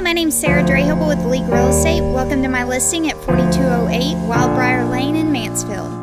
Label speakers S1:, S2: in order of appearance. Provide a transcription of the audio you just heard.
S1: my name's Sara Drehobl with League Real Estate. Welcome to my listing at 4208 Wildbriar Lane in Mansfield.